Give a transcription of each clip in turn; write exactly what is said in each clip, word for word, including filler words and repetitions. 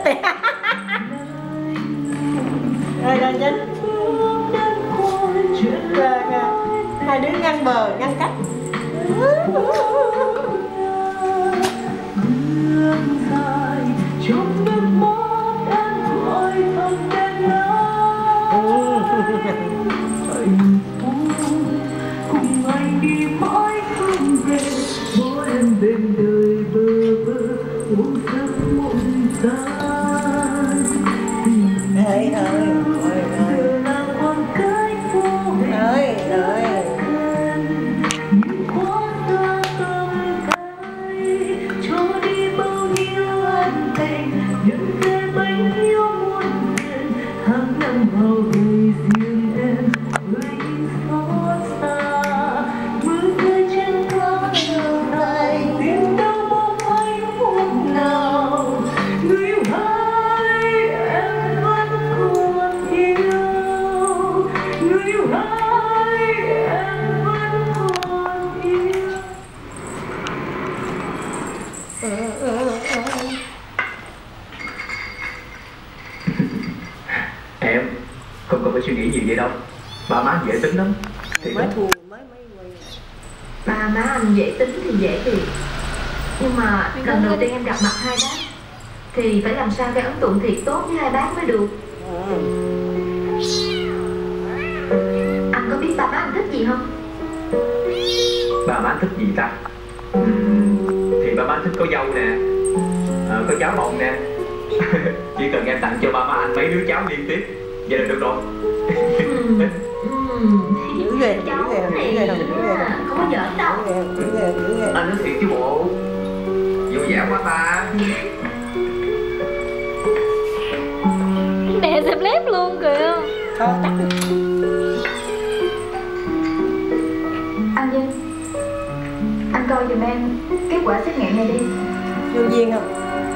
rồi. Rồi rồi Vinh. Rồi, hai đứa ngăn bờ, ngăn cách. Bên đời bơ vơ uống giấc mộng tan. Ơi ơi ơi ơi ơi ơi những khóa xa tâm cay cho đi bao nhiêu ân tình, những cái bánh yêu muôn tiền tháng năm vào đời riêng em với những xót xa mưa rơi trên lá này tìm đâu mong anh phút nào người hỡi em vẫn còn yêu, người hỡi em vẫn còn yêu. Em không cần phải suy nghĩ gì vậy đâu, ba má dễ tính lắm. Thì mới đó. thù mới mới quay. Ba má anh dễ tính thì dễ thiệt, nhưng mà lần đầu tiên em gặp mặt hai bác thì phải làm sao cái ấn tượng thiệt tốt với hai bác mới được. Ừ. Anh có biết ba má anh thích gì không? Ba má thích gì ta? Ừm, thì ba má thích có dâu nè, à, có cháu bồng nè. Chỉ cần em tặng cho ba má anh mấy đứa cháu liên tiếp vậy là được rồi. Ừ. Dữ ghê, dữ Cháu ghê, này dữ ghê, dữ ghê. không có giỡn đâu. Dữ ghê, dữ ghê. Anh nói thiệt chứ bộ, vui vẻ quá ta. Nè xem lép luôn kìa. Thôi tắt đi. Anh Vinh, anh coi giùm em kết quả xét nghiệm này đi. Vô duyên không?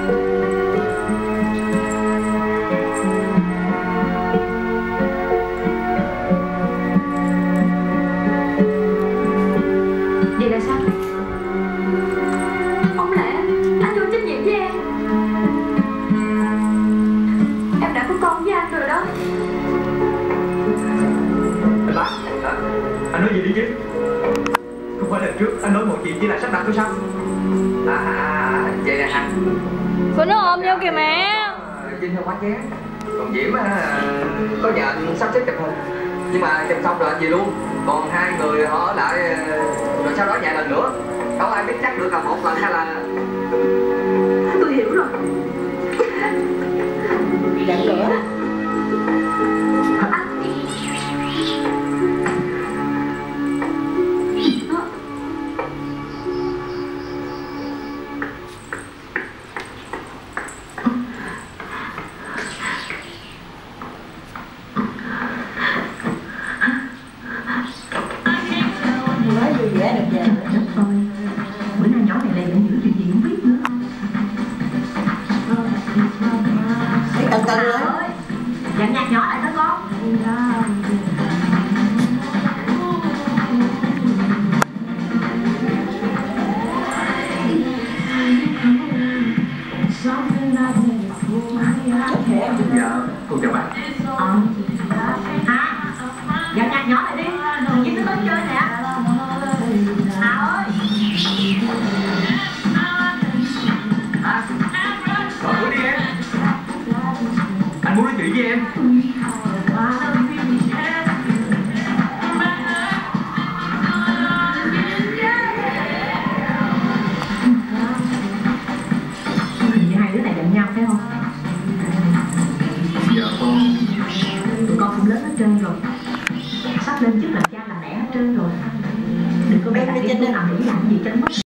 Vậy là sao? Không lẽ anh vô trách nhiệm với em? Em đã có con với anh rồi đó. Anh bác, à, anh nói gì đi chứ? Không phải lần trước anh nói một chuyện chỉ là sắp đặt thôi sao? À, à, à vậy nè anh. Cô nó ôm vô kìa mẹ. Vinh không quá chén. Còn Diễm á, có nhờ anh sắp xếp chụp hình, nhưng mà chụp xong rồi anh về luôn. Còn hai người họ ở lại rồi sau đó vài lần nữa. Đâu ai biết chắc được là một lần hay là... Tôi hiểu rồi. Giận nữa. Nói vui vẻ được vậy. Đất thôi. Bữa nay nhỏ này lại giận dữ chuyện gì không biết nữa. Thấy cẩn thận nữa. Dặn nhạt nhỏ lại đó con. Dạ, cô chào bác. Ờ. Hả? Dặn nhạt nhỏ lại đi. Nhìn nó tới chơi nè. Hà ơi. À, mở cửa đi em. Anh muốn nói chuyện với em. Hình như hai đứa này giận nhau phải không? Dạ con. Tụi con cũng lớn hết trơn rồi, sắp lên chức làm cha làm mẹ hết trơn rồi. Đừng có bé Bên tại trên cái đây. làm nghĩ làm gì cho nó mất